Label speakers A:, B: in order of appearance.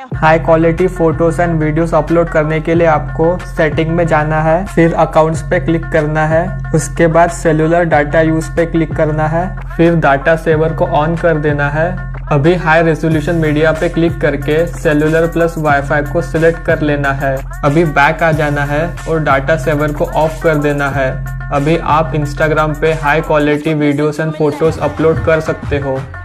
A: High quality photos and videos upload करने के लिए आपको सेटिंग में जाना है, फिर अकाउंट्स पे क्लिक करना है, उसके बाद सेलुलर डाटा यूज पे क्लिक करना है, फिर डाटा सेवर को ऑन कर देना है। अभी हाई रेजोल्यूशन मीडिया पे क्लिक करके सेलुलर प्लस वाईफाई को सिलेक्ट कर लेना है। अभी बैक आ जाना है और डाटा सेवर को ऑफ कर देना है। अभी आप इंस्टाग्राम पे high quality videos and photos upload कर सकते हो।